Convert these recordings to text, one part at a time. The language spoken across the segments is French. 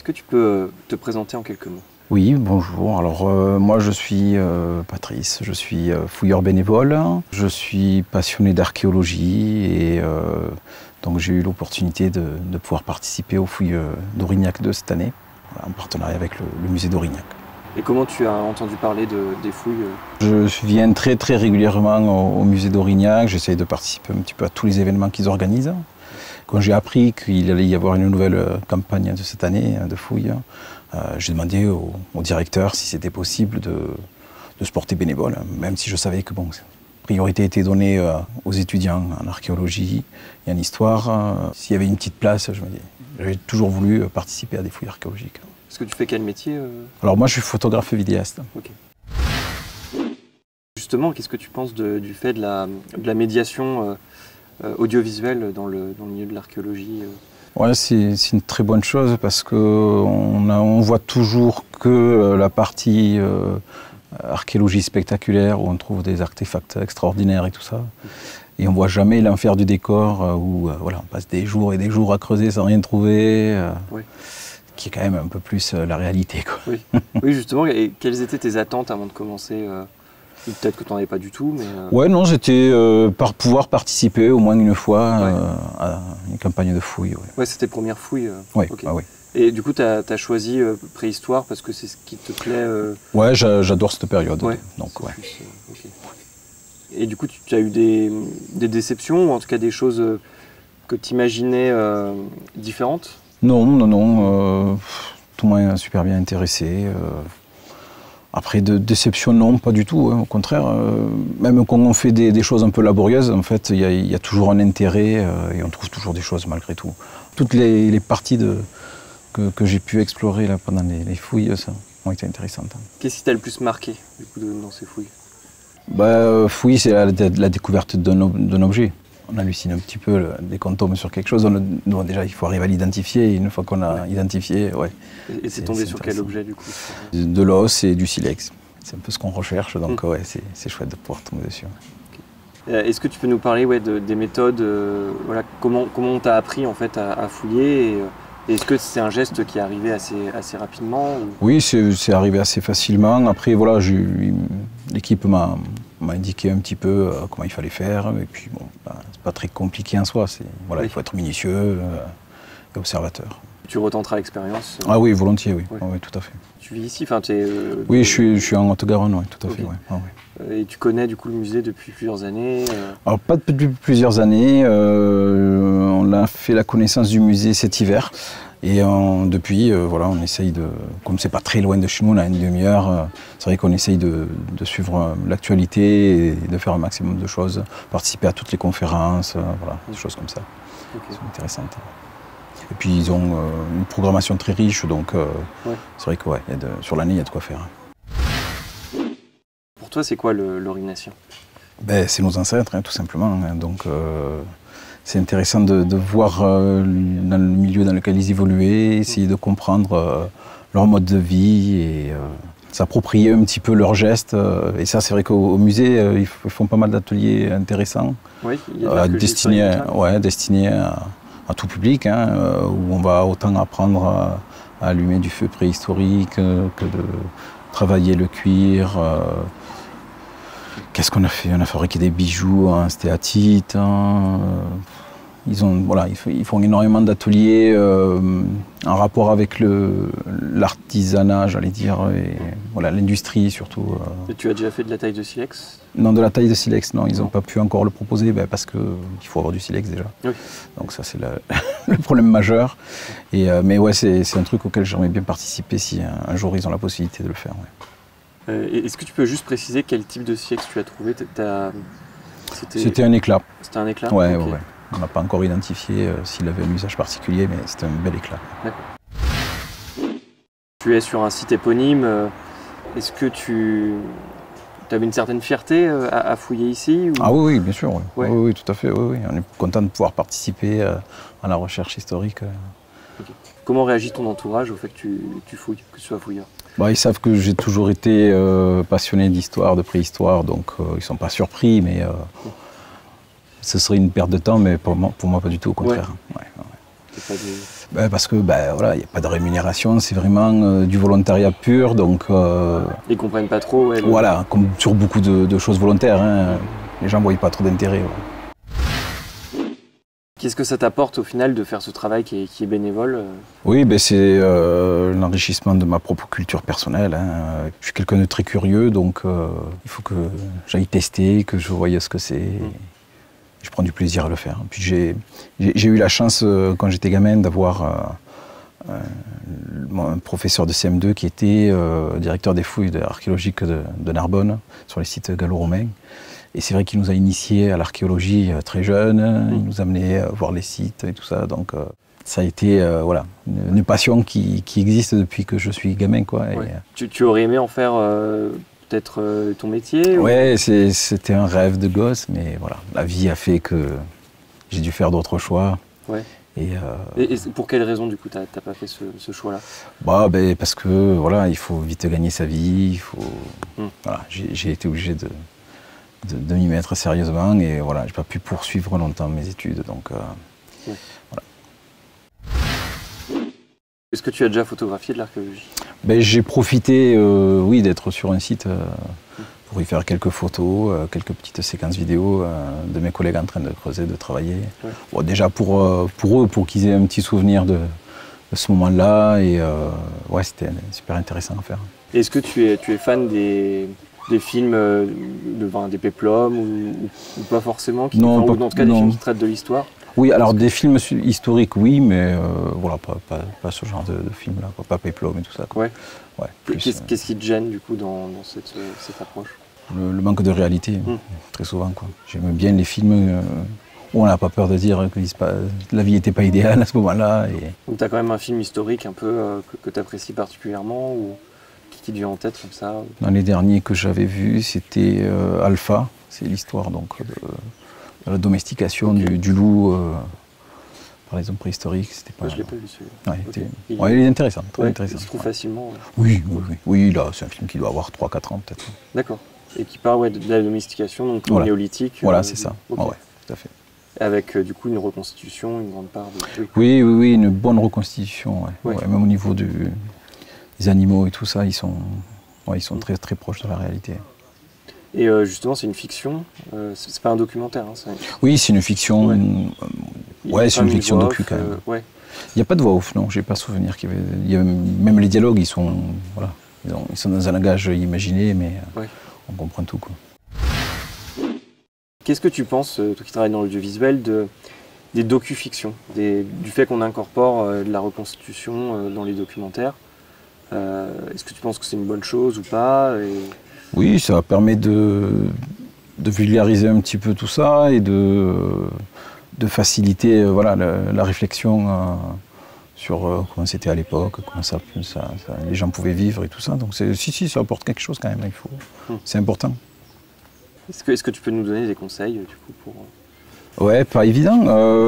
que tu peux te présenter en quelques mots? Oui, bonjour. Alors moi je suis Patrice, je suis fouilleur bénévole, je suis passionné d'archéologie et donc j'ai eu l'opportunité de pouvoir participer aux fouilles d'Aurignac de cette année, en partenariat avec le musée d'Aurignac. Et comment tu as entendu parler des fouilles? Je viens très régulièrement au musée d'Aurignac, j'essaye de participer un petit peu à tous les événements qu'ils organisent. Quand j'ai appris qu'il allait y avoir une nouvelle campagne de cette année de fouilles, j'ai demandé au directeur si c'était possible de se porter bénévole, même si je savais que bon, priorité était donnée aux étudiants en archéologie et en histoire. S'il y avait une petite place, j'avais toujours voulu participer à des fouilles archéologiques. Est-ce que tu fais quel métier? Alors moi je suis photographe vidéaste. Okay. Justement, qu'est-ce que tu penses du fait de la médiation audiovisuelle dans le milieu de l'archéologie? Ouais, c'est une très bonne chose parce qu'on voit toujours que la partie archéologie spectaculaire où on trouve des artefacts extraordinaires et tout ça. Et on ne voit jamais l'enfer du décor où voilà, on passe des jours et des jours à creuser sans rien trouver, oui. Qui est quand même un peu plus la réalité, quoi. Oui. Oui, justement. Et quelles étaient tes attentes avant de commencer? Peut-être que tu n'en avais pas du tout, mais... Ouais, non, j'étais pouvoir participer au moins une fois à une campagne de fouilles. Ouais, ouais, c'était première fouille. Oui, okay. Oui. Et du coup, tu as choisi préhistoire parce que c'est ce qui te plaît Ouais, j'adore cette période. Ouais. Donc, ouais. Plus, okay. Et du coup, tu as eu des déceptions, ou en tout cas des choses que tu imaginais différentes? Non. Tout m'a super bien intéressé. Après, de déception, non, pas du tout. Hein. Au contraire, même quand on fait des choses un peu laborieuses, en fait, il y a toujours un intérêt et on trouve toujours des choses malgré tout. Toutes les parties que j'ai pu explorer là, pendant les fouilles, ça ont été intéressantes. Qu'est-ce qui t'a le plus marqué du coup, dans ces fouilles? Fouille, c'est la découverte d'un objet. On hallucine un petit peu dès qu'on tombe sur quelque chose. Déjà, il faut arriver à l'identifier. Et une fois qu'on a identifié, ouais. Et c'est tombé sur quel objet du coup? De l'os et du silex. C'est un peu ce qu'on recherche, donc ouais, c'est chouette de pouvoir tomber dessus. Okay. Est-ce que tu peux nous parler des méthodes, voilà, comment on t'a appris en fait à fouiller et est-ce que c'est un geste qui est arrivé assez rapidement ou... Oui, c'est arrivé assez facilement. Après, voilà, l'équipe m'a indiqué un petit peu comment il fallait faire. Et puis, bon, c'est pas très compliqué en soi. Voilà, oui. Il faut être minutieux et observateur. Tu retenteras l'expérience? Ah oui, volontiers, oui. Ouais. Oui, tout à fait. Tu vis ici, enfin, oui, je suis en Haute-Garonne, oui, tout à fait. Ouais. Ah, oui. Et tu connais du coup le musée depuis plusieurs années? Alors, pas depuis plusieurs années. On a fait la connaissance du musée cet hiver. Et depuis, voilà, on essaye comme c'est pas très loin de chez nous, on a une demi-heure, c'est vrai qu'on essaye de suivre l'actualité et de faire un maximum de choses, participer à toutes les conférences, voilà, des choses comme ça. Okay. C'est intéressant. Et puis ils ont une programmation très riche, donc c'est vrai que ouais, sur l'année, il y a de quoi faire. Pour toi, c'est quoi l'Aurignaciens? C'est nos ancêtres, hein, tout simplement. Hein, donc c'est intéressant de voir dans le milieu dans lequel ils évoluaient, essayer de comprendre leur mode de vie et s'approprier un petit peu leurs gestes. Et ça, c'est vrai qu'au musée, ils font pas mal d'ateliers intéressants, oui, destinés à tout public, hein, où on va autant apprendre à allumer du feu préhistorique que de travailler le cuir. Qu'est-ce qu'on a fait? On a fabriqué des bijoux en stéatite. Ils font énormément d'ateliers en rapport avec l'artisanat, j'allais dire, et voilà, l'industrie surtout. Et tu as déjà fait de la taille de silex? Non, de la taille de silex, non. Ils n'ont pas pu encore le proposer parce qu'il faut avoir du silex déjà. Oui. Donc ça, c'est le problème majeur. Mais ouais, c'est un truc auquel j'aimerais bien participer si un jour ils ont la possibilité de le faire. Ouais. Est-ce que tu peux juste préciser quel type de silex tu as trouvé? C'était un éclat. C'était un éclat? Ouais, okay. Ouais. On n'a pas encore identifié s'il avait un usage particulier, mais c'était un bel éclat. D'accord. Tu es sur un site éponyme. Est-ce que tu avais une certaine fierté à fouiller ici ou... Ah oui, bien sûr. Oui. Ouais. Oui, tout à fait. Oui. On est content de pouvoir participer à la recherche historique. Okay. Comment réagit ton entourage au fait que tu fouilles, que tu sois fouilleur? Ils savent que j'ai toujours été passionné d'histoire, de préhistoire, donc ils ne sont pas surpris, mais ce serait une perte de temps, mais pour moi pas du tout, au contraire. Ouais. Pas des... Parce que voilà, il n'y a pas de rémunération, c'est vraiment du volontariat pur. Donc, Ils comprennent pas trop. Ouais, voilà, comme sur beaucoup de choses volontaires, hein, les gens ne voient pas trop d'intérêt. Ouais. Qu'est-ce que ça t'apporte au final de faire ce travail qui est bénévole? Oui, c'est l'enrichissement de ma propre culture personnelle. Hein. Je suis quelqu'un de très curieux, donc il faut que j'aille tester, que je voie ce que c'est. Je prends du plaisir à le faire. Puis j'ai eu la chance, quand j'étais gamin, d'avoir un professeur de CM2 qui était directeur des fouilles archéologiques de Narbonne, sur les sites gallo-romains. Et c'est vrai qu'il nous a initiés à l'archéologie très jeunes, il nous amenait voir les sites et tout ça. Donc ça a été voilà, une passion qui existe depuis que je suis gamin. Quoi. Ouais. Tu aurais aimé en faire peut-être ton métier? Ouais, c'était un rêve de gosse, mais voilà, la vie a fait que j'ai dû faire d'autres choix. Ouais. Et pour quelle raison, du coup, t'as pas fait ce choix-là? Parce que voilà, il faut vite gagner sa vie. Il faut... Voilà, j'ai été obligé de m'y mettre sérieusement et voilà, j'ai pas pu poursuivre longtemps mes études. Donc, voilà. Est-ce que tu as déjà photographié de l'archéologie? J'ai profité, oui, d'être sur un site pour y faire quelques photos, quelques petites séquences vidéo de mes collègues en train de creuser, de travailler. Ouais. Bon, déjà pour eux, pour qu'ils aient un petit souvenir de ce moment-là. Et ouais, c'était super intéressant à faire. Est-ce que tu es fan des films, des péplums ou pas forcément, non, ou en tout cas des films qui traitent de l'histoire? Oui, alors des films historiques, oui, mais voilà, pas ce genre de film-là, pas péplum et tout ça. Quoi. Ouais. Ouais, qu'est-ce qui te gêne du coup dans cette approche? Le manque de réalité, très souvent. J'aime bien les films où on n'a pas peur de dire que la vie n'était pas idéale à ce moment-là. Donc tu as quand même un film historique un peu que tu apprécies particulièrement ou qui te vient en tête comme ça? Dans les derniers que j'avais vus, c'était Alpha, c'est l'histoire donc de la domestication du loup par les hommes préhistoriques. C'était pas... Je l'ai pas vu celui-là. Ouais, il est intéressant, très intéressant. Il se trouve facilement. Oui, là, c'est un film qui doit avoir 3-4 ans peut-être. D'accord. Et qui parle de la domestication, donc voilà. Néolithique. Voilà, c'est ça. Okay. Ouais, tout à fait. Avec du coup une reconstitution, une grande part de... Oui, une bonne reconstitution. Ouais. Même au niveau des animaux et tout ça, ils sont très très proches de la réalité. Et justement, c'est une fiction, c'est pas un documentaire. Hein, oui, c'est une fiction. Ouais, c'est une fiction docu quand même. Ouais. Il n'y a pas de voix off, non, j'ai pas souvenir qu'il y avait. Même les dialogues, ils sont dans un langage imaginé, mais on comprend tout. Quoi. Qu'est-ce que tu penses, toi qui travailles dans l'audiovisuel, des docu-fictions, du fait qu'on incorpore de la reconstitution dans les documentaires? Est-ce que tu penses que c'est une bonne chose ou pas? Oui, ça permet de vulgariser un petit peu tout ça et de faciliter la réflexion sur comment c'était à l'époque, comment ça, les gens pouvaient vivre et tout ça. Donc si, ça apporte quelque chose quand même, c'est important. Est-ce que tu peux nous donner des conseils du coup pour... Ouais, pas évident.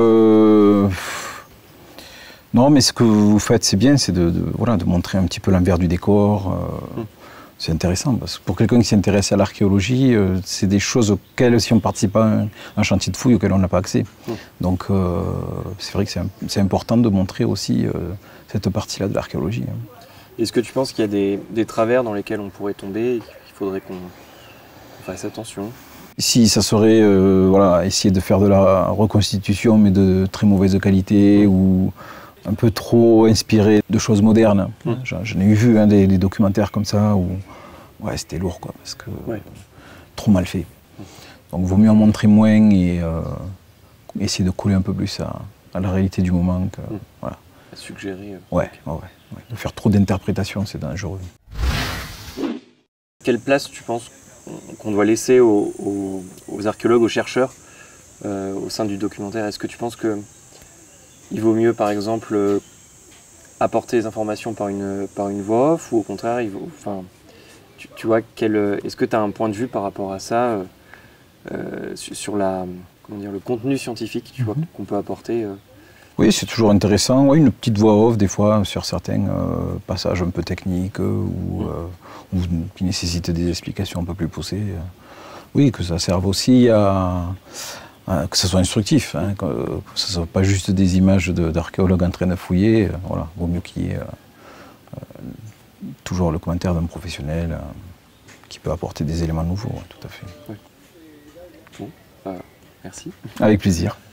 Non, mais ce que vous faites, c'est bien, c'est de montrer un petit peu l'envers du décor. C'est intéressant, parce que pour quelqu'un qui s'intéresse à l'archéologie, c'est des choses auxquelles, si on participe à un chantier de fouille, auquel on n'a pas accès. Donc c'est vrai que c'est important de montrer aussi cette partie-là de l'archéologie. Est-ce que tu penses qu'il y a des travers dans lesquels on pourrait tomber et qu'il faudrait qu'on fasse attention? Si ça serait essayer de faire de la reconstitution, mais de très mauvaise qualité, ou un peu trop inspiré de choses modernes. J'en ai vu des documentaires comme ça où c'était lourd, quoi, parce que trop mal fait. Donc il vaut mieux en montrer moins et essayer de coller un peu plus à la réalité du moment. À suggérer. De faire trop d'interprétation, c'est dangereux. Quelle place tu penses qu'on doit laisser aux archéologues, aux chercheurs au sein du documentaire? Est-ce que tu penses que il vaut mieux, par exemple, apporter les informations par une voix off, ou au contraire, tu vois, est-ce que tu as un point de vue par rapport à ça sur le contenu scientifique, tu vois, qu'on peut apporter Oui, c'est toujours intéressant. Ouais, une petite voix off, des fois, sur certains passages un peu techniques ou qui nécessitent des explications un peu plus poussées. Oui, que ça serve aussi à que ce soit instructif, hein, que ce ne soit pas juste des images d'archéologues en train de fouiller. Voilà, vaut mieux qu'il y ait toujours le commentaire d'un professionnel qui peut apporter des éléments nouveaux, tout à fait. Oui. Bon, merci. Avec plaisir.